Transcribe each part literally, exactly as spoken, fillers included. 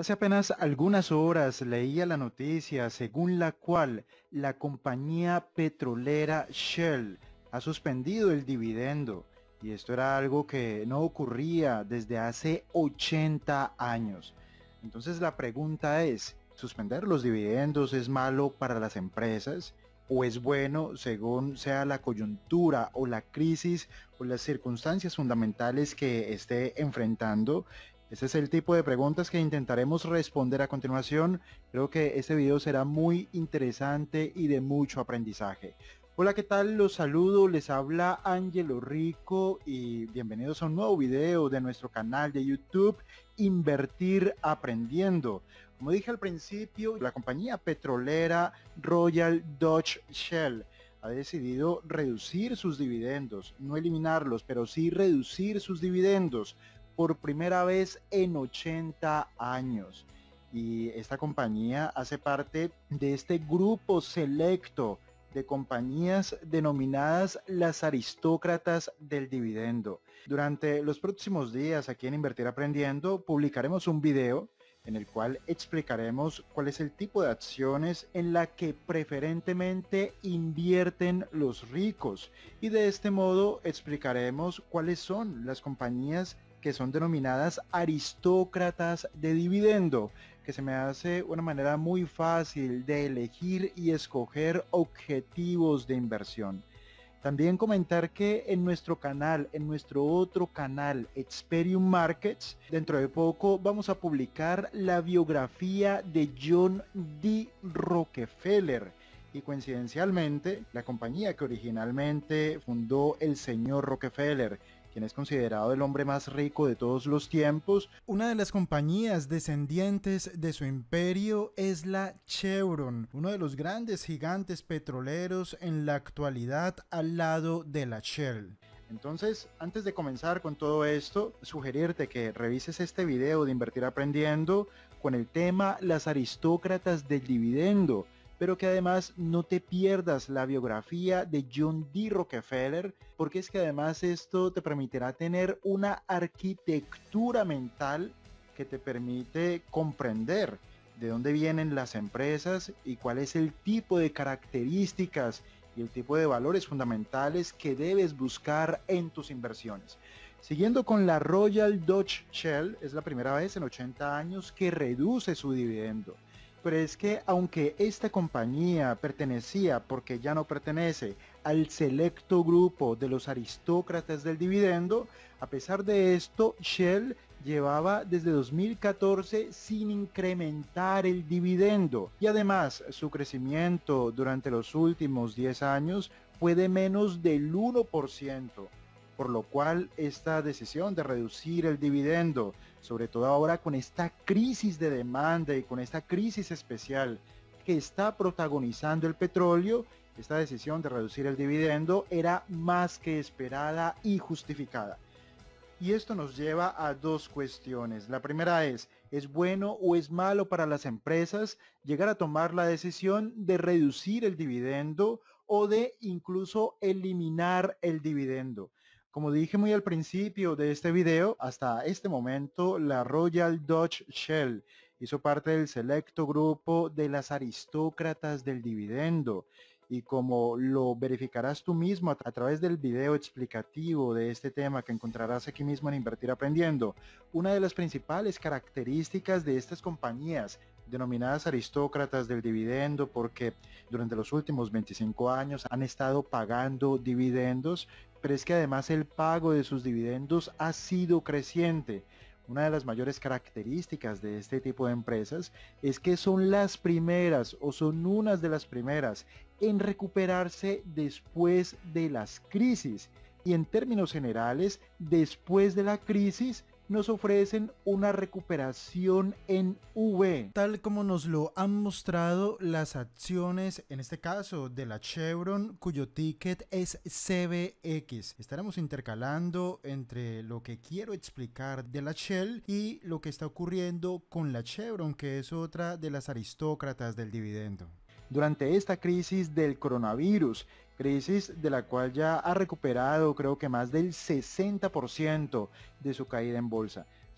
Hace apenas algunas horas leía la noticia según la cual la compañía petrolera Shell ha suspendido el dividendo, y esto era algo que no ocurría desde hace ochenta años. Entonces la pregunta es, ¿suspender los dividendos es malo para las empresas? ¿O es bueno según sea la coyuntura o la crisis o las circunstancias fundamentales que esté enfrentando? Ese es el tipo de preguntas que intentaremos responder a continuación. Creo que este video será muy interesante y de mucho aprendizaje. Hola, ¿qué tal? Los saludo, les habla Ángelo Rico y bienvenidos a un nuevo video de nuestro canal de YouTube, Invertir Aprendiendo. Como dije al principio, la compañía petrolera Royal Dutch Shell ha decidido reducir sus dividendos, no eliminarlos, pero sí reducir sus dividendos por primera vez en ochenta años. Y esta compañía hace parte de este grupo selecto de compañías denominadas las aristócratas del dividendo. Durante los próximos días aquí en Invertir Aprendiendo publicaremos un video en el cual explicaremos cuál es el tipo de acciones en la que preferentemente invierten los ricos, y de este modo explicaremos cuáles son las compañías que son denominadas aristócratas de dividendo, que se me hace una manera muy fácil de elegir y escoger objetivos de inversión. También comentar que en nuestro canal, en nuestro otro canal, Experium Markets, dentro de poco vamos a publicar la biografía de John D. Rockefeller. Y coincidencialmente, la compañía que originalmente fundó el señor Rockefeller, quien es considerado el hombre más rico de todos los tiempos, una de las compañías descendientes de su imperio es la Chevron, uno de los grandes gigantes petroleros en la actualidad al lado de la Shell. Entonces, antes de comenzar con todo esto, sugerirte que revises este video de Invertir Aprendiendo con el tema Las aristócratas del dividendo, pero que además no te pierdas la biografía de John D. Rockefeller, porque es que además esto te permitirá tener una arquitectura mental que te permite comprender de dónde vienen las empresas y cuál es el tipo de características y el tipo de valores fundamentales que debes buscar en tus inversiones. Siguiendo con la Royal Dutch Shell, es la primera vez en ochenta años que reduce su dividendo. Pero es que aunque esta compañía pertenecía, porque ya no pertenece, al selecto grupo de los aristócratas del dividendo, a pesar de esto, Shell llevaba desde dos mil catorce sin incrementar el dividendo, y además su crecimiento durante los últimos diez años fue de menos del uno por ciento. Por lo cual esta decisión de reducir el dividendo, sobre todo ahora con esta crisis de demanda y con esta crisis especial que está protagonizando el petróleo, esta decisión de reducir el dividendo era más que esperada y justificada. Y esto nos lleva a dos cuestiones. La primera es, ¿es bueno o es malo para las empresas llegar a tomar la decisión de reducir el dividendo o de incluso eliminar el dividendo? Como dije muy al principio de este video, hasta este momento la Royal Dutch Shell hizo parte del selecto grupo de las aristócratas del dividendo. Y como lo verificarás tú mismo a, a través del video explicativo de este tema que encontrarás aquí mismo en Invertir Aprendiendo, una de las principales características de estas compañías denominadas aristócratas del dividendo, porque durante los últimos veinticinco años han estado pagando dividendos, pero es que además el pago de sus dividendos ha sido creciente. Una de las mayores características de este tipo de empresas es que son las primeras o son unas de las primeras en recuperarse después de las crisis, y en términos generales, después de la crisis nos ofrecen una recuperación en V, tal como nos lo han mostrado las acciones, en este caso de la Chevron, cuyo ticket es C B X. Estaremos intercalando entre lo que quiero explicar de la Shell y lo que está ocurriendo con la Chevron, que es otra de las aristócratas del dividendo. Durante esta crisis del coronavirus, crisis de la cual ya ha recuperado creo que más del sesenta por ciento de su caída en bolsa.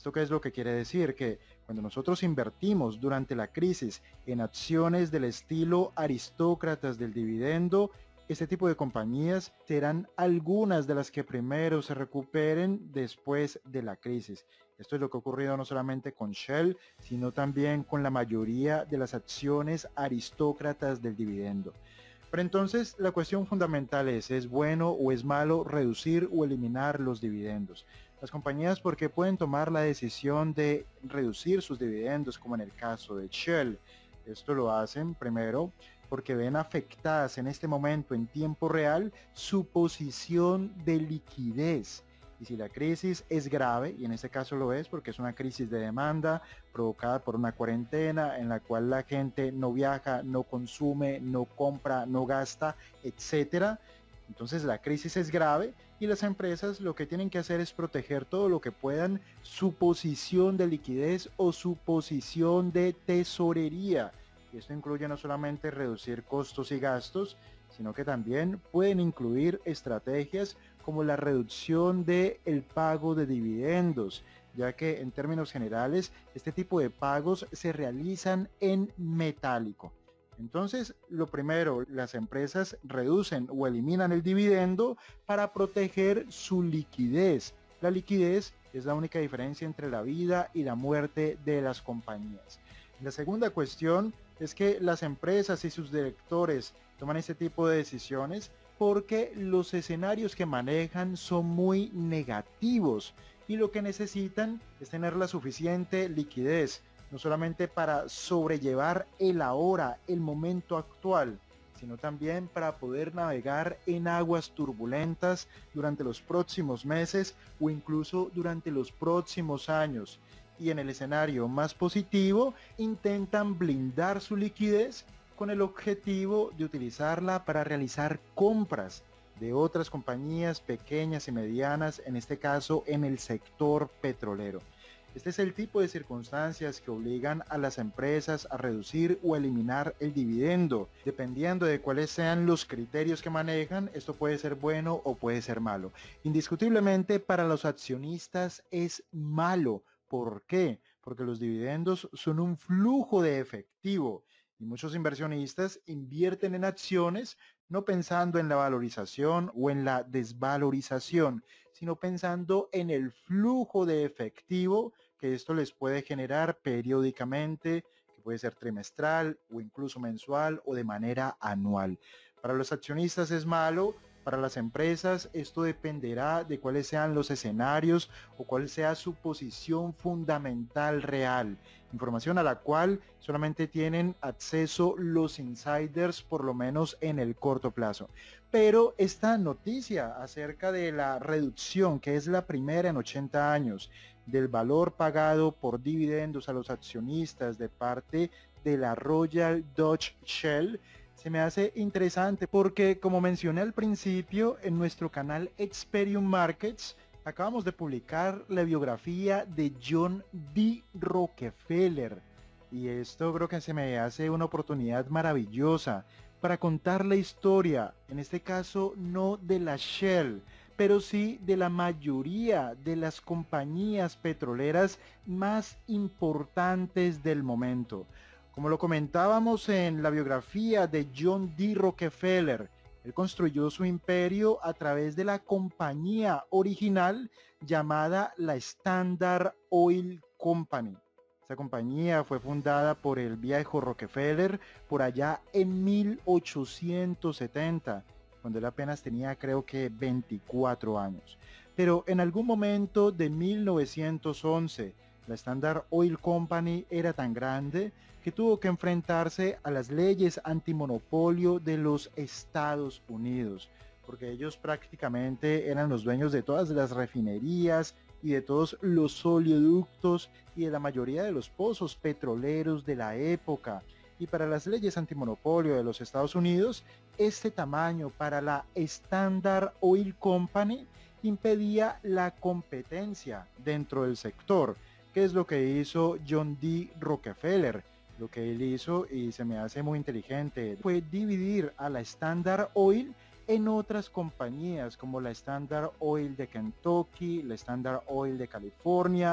¿Esto qué es lo que quiere decir? Que cuando nosotros invertimos durante la crisis en acciones del estilo aristócratas del dividendo, este tipo de compañías serán algunas de las que primero se recuperen después de la crisis. Esto es lo que ha ocurrido no solamente con Shell, sino también con la mayoría de las acciones aristócratas del dividendo. Pero entonces la cuestión fundamental es, ¿es bueno o es malo reducir o eliminar los dividendos? Las compañías, ¿por qué pueden tomar la decisión de reducir sus dividendos, como en el caso de Shell? Esto lo hacen primero porque ven afectadas en este momento en tiempo real su posición de liquidez. Y si la crisis es grave, y en este caso lo es porque es una crisis de demanda provocada por una cuarentena en la cual la gente no viaja, no consume, no compra, no gasta, etcétera. Entonces la crisis es grave y las empresas lo que tienen que hacer es proteger todo lo que puedan su posición de liquidez o su posición de tesorería. Y esto incluye no solamente reducir costos y gastos, sino que también pueden incluir estrategias como la reducción del pago de dividendos, ya que en términos generales este tipo de pagos se realizan en metálico. Entonces, lo primero, las empresas reducen o eliminan el dividendo para proteger su liquidez. La liquidez es la única diferencia entre la vida y la muerte de las compañías. La segunda cuestión es que las empresas y sus directores toman este tipo de decisiones porque los escenarios que manejan son muy negativos y lo que necesitan es tener la suficiente liquidez, no solamente para sobrellevar el ahora, el momento actual, sino también para poder navegar en aguas turbulentas durante los próximos meses o incluso durante los próximos años. Y en el escenario más positivo, intentan blindar su liquidez con el objetivo de utilizarla para realizar compras de otras compañías pequeñas y medianas, en este caso en el sector petrolero. Este es el tipo de circunstancias que obligan a las empresas a reducir o eliminar el dividendo. Dependiendo de cuáles sean los criterios que manejan, esto puede ser bueno o puede ser malo. Indiscutiblemente para los accionistas es malo. ¿Por qué? Porque los dividendos son un flujo de efectivo y muchos inversionistas invierten en acciones no pensando en la valorización o en la desvalorización, sino pensando en el flujo de efectivo que esto les puede generar periódicamente, que puede ser trimestral o incluso mensual o de manera anual. Para los accionistas es malo. Para las empresas esto dependerá de cuáles sean los escenarios o cuál sea su posición fundamental real, información a la cual solamente tienen acceso los insiders, por lo menos en el corto plazo. Pero esta noticia acerca de la reducción, que es la primera en ochenta años, del valor pagado por dividendos a los accionistas de parte de la Royal Dutch Shell, se me hace interesante porque, como mencioné al principio, en nuestro canal Experium Markets acabamos de publicar la biografía de John D. Rockefeller y esto creo que se me hace una oportunidad maravillosa para contar la historia, en este caso no de la Shell, pero sí de la mayoría de las compañías petroleras más importantes del momento. Como lo comentábamos en la biografía de John D. Rockefeller, él construyó su imperio a través de la compañía original llamada la Standard Oil Company. Esta compañía fue fundada por el viejo Rockefeller por allá en mil ochocientos setenta, cuando él apenas tenía creo que veinticuatro años. Pero en algún momento de mil novecientos once, la Standard Oil Company era tan grande que tuvo que enfrentarse a las leyes antimonopolio de los Estados Unidos, porque ellos prácticamente eran los dueños de todas las refinerías y de todos los oleoductos y de la mayoría de los pozos petroleros de la época. Y para las leyes antimonopolio de los Estados Unidos, este tamaño para la Standard Oil Company impedía la competencia dentro del sector. ¿Qué es lo que hizo John D. Rockefeller? Lo que él hizo, y se me hace muy inteligente, fue dividir a la Standard Oil en otras compañías como la Standard Oil de Kentucky, la Standard Oil de California,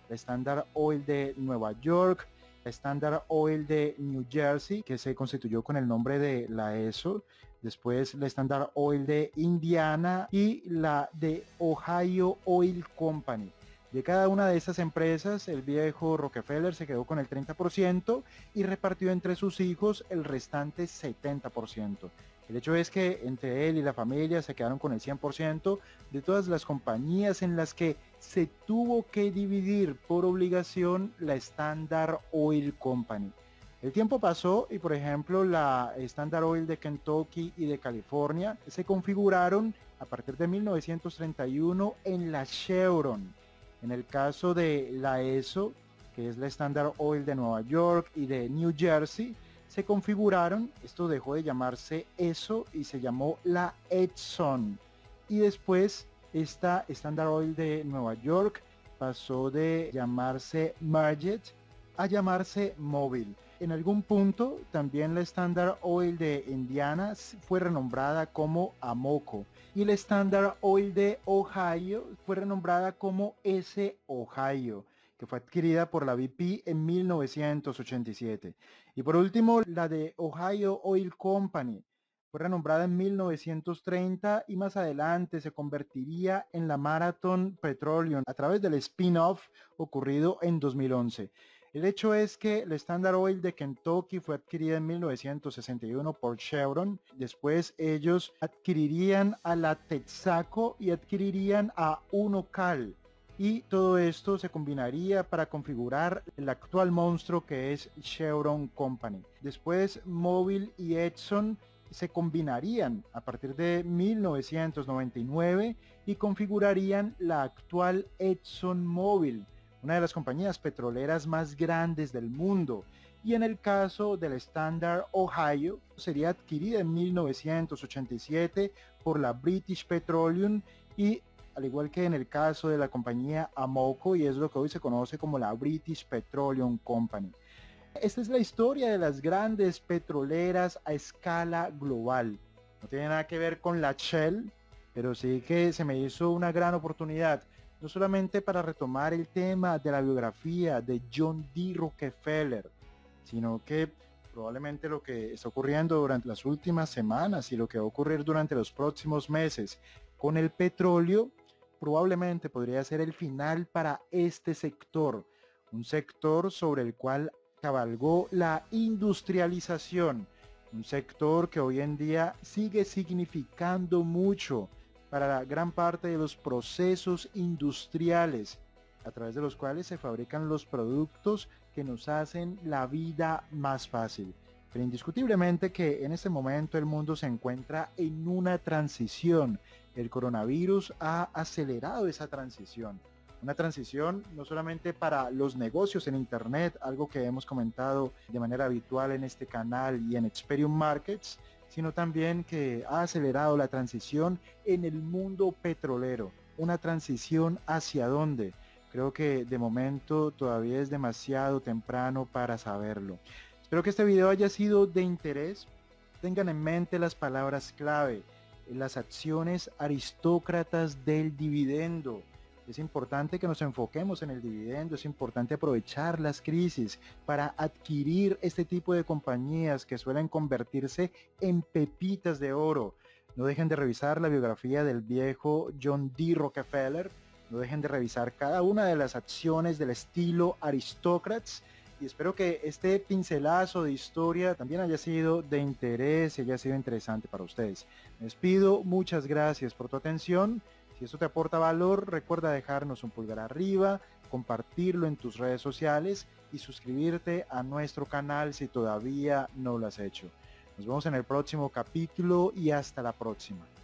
la Standard Oil de Nueva York, la Standard Oil de New Jersey, que se constituyó con el nombre de la E S O, después la Standard Oil de Indiana y la de Ohio Oil Company. De cada una de estas empresas, el viejo Rockefeller se quedó con el treinta por ciento y repartió entre sus hijos el restante setenta por ciento. El hecho es que entre él y la familia se quedaron con el cien por ciento de todas las compañías en las que se tuvo que dividir por obligación la Standard Oil Company. El tiempo pasó y, por ejemplo, la Standard Oil de Kentucky y de California se configuraron a partir de mil novecientos treinta y uno en la Chevron. En el caso de la E S O, que es la Standard Oil de Nueva York y de New Jersey, se configuraron, esto dejó de llamarse E S O y se llamó la Exxon. Y después esta Standard Oil de Nueva York pasó de llamarse Marget a llamarse Mobil. En algún punto también la Standard Oil de Indiana fue renombrada como Amoco y la Standard Oil de Ohio fue renombrada como S Ohio, que fue adquirida por la B P en mil novecientos ochenta y siete. Y por último, la de Ohio Oil Company fue renombrada en mil novecientos treinta y más adelante se convertiría en la Marathon Petroleum a través del spin-off ocurrido en dos mil once. El hecho es que la Standard Oil de Kentucky fue adquirida en mil novecientos sesenta y uno por Chevron. Después ellos adquirirían a la Texaco y adquirirían a Unocal. Y todo esto se combinaría para configurar el actual monstruo que es Chevron Company. Después Mobil y Exxon se combinarían a partir de mil novecientos noventa y nueve y configurarían la actual ExxonMobil, una de las compañías petroleras más grandes del mundo. Y en el caso del Standard Ohio, sería adquirida en mil novecientos ochenta y siete por la British Petroleum y al igual que en el caso de la compañía Amoco, y es lo que hoy se conoce como la British Petroleum Company. Esta es la historia de las grandes petroleras a escala global. No tiene nada que ver con la Shell, pero sí que se me hizo una gran oportunidad, no solamente para retomar el tema de la biografía de John D. Rockefeller, sino que probablemente lo que está ocurriendo durante las últimas semanas y lo que va a ocurrir durante los próximos meses con el petróleo, probablemente podría ser el final para este sector, un sector sobre el cual cabalgó la industrialización, un sector que hoy en día sigue significando mucho para la gran parte de los procesos industriales a través de los cuales se fabrican los productos que nos hacen la vida más fácil. Pero indiscutiblemente que en este momento el mundo se encuentra en una transición. El coronavirus ha acelerado esa transición. Una transición no solamente para los negocios en internet, algo que hemos comentado de manera habitual en este canal y en Experium Markets, sino también que ha acelerado la transición en el mundo petrolero. Una transición hacia dónde. Creo que de momento todavía es demasiado temprano para saberlo. Espero que este video haya sido de interés. Tengan en mente las palabras clave, las acciones aristócratas del dividendo. Es importante que nos enfoquemos en el dividendo, es importante aprovechar las crisis para adquirir este tipo de compañías que suelen convertirse en pepitas de oro. No dejen de revisar la biografía del viejo John D. Rockefeller, no dejen de revisar cada una de las acciones del estilo Aristócratas y espero que este pincelazo de historia también haya sido de interés y haya sido interesante para ustedes. Me despido, muchas gracias por tu atención. Si esto te aporta valor, recuerda dejarnos un pulgar arriba, compartirlo en tus redes sociales y suscribirte a nuestro canal si todavía no lo has hecho. Nos vemos en el próximo capítulo y hasta la próxima.